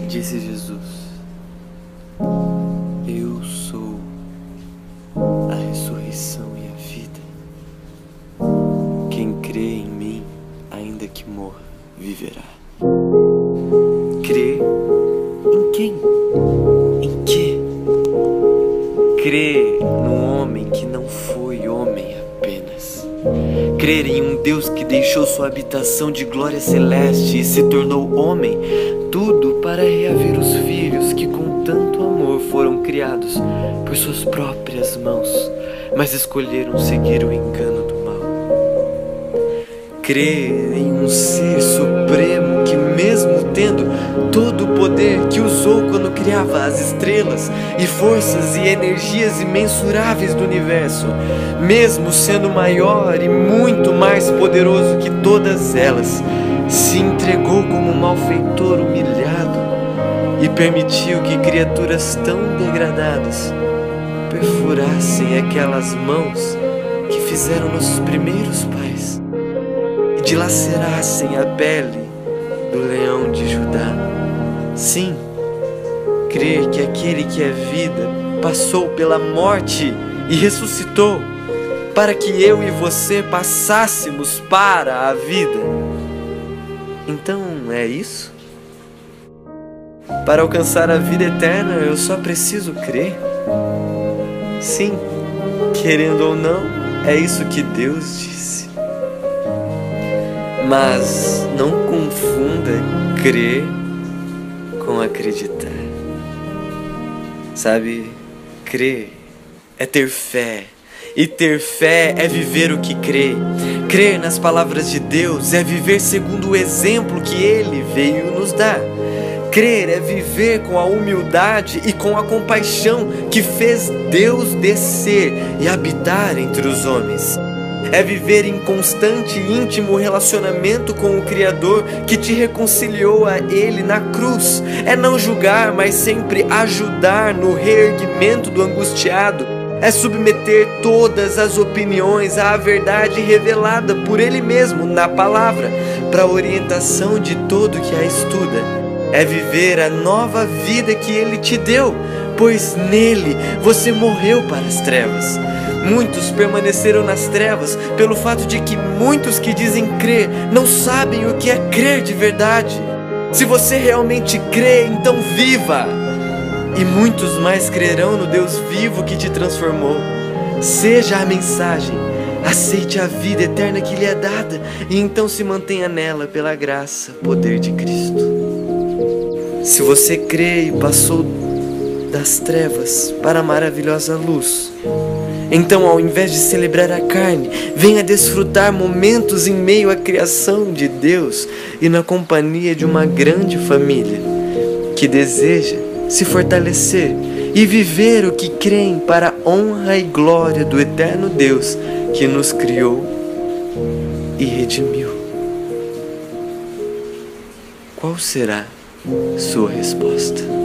disse Jesus: eu sou a ressurreição e a vida. Quem crê em mim, ainda que morra, viverá. Crê em quem? Em quê? Crê num homem que não foi homem apenas. Crer em um Deus que deixou sua habitação de glória celeste e se tornou homem, tudo para reaver os filhos que com tanto amor foram criados por suas próprias mãos, mas escolheram seguir o engano do mal. Crer em um ser supremo que, mesmo tendo todo o poder que usou quando criava as estrelas e forças e energias imensuráveis do universo, mesmo sendo maior e muito mais poderoso que todas elas, se entregou como um malfeitor humilhado e permitiu que criaturas tão degradadas perfurassem aquelas mãos que fizeram nossos primeiros pais e dilacerassem a pele do leão de Judá. Sim, crer que aquele que é vida passou pela morte e ressuscitou para que eu e você passássemos para a vida. Então é isso? Para alcançar a vida eterna eu só preciso crer? Sim, querendo ou não, é isso que Deus disse. Mas não confunda crer com acreditar. Sabe, crer é ter fé. E ter fé é viver o que crê. Crer nas palavras de Deus é viver segundo o exemplo que Ele veio nos dar. Crer é viver com a humildade e com a compaixão que fez Deus descer e habitar entre os homens. É viver em constante e íntimo relacionamento com o Criador que te reconciliou a Ele na cruz. É não julgar, mas sempre ajudar no reerguimento do angustiado. É submeter todas as opiniões à verdade revelada por Ele mesmo na palavra, para a orientação de todo que a estuda. É viver a nova vida que Ele te deu, pois nele você morreu para as trevas. Muitos permaneceram nas trevas pelo fato de que muitos que dizem crer não sabem o que é crer de verdade. Se você realmente crê, então viva! E muitos mais crerão no Deus vivo que te transformou. Seja a mensagem, aceite a vida eterna que lhe é dada e então se mantenha nela pela graça, poder de Cristo. Se você crê e passou das trevas para a maravilhosa luz, então ao invés de celebrar a carne, venha desfrutar momentos em meio à criação de Deus e na companhia de uma grande família que deseja se fortalecer e viver o que creem para a honra e glória do eterno Deus que nos criou e redimiu. Qual será sua resposta?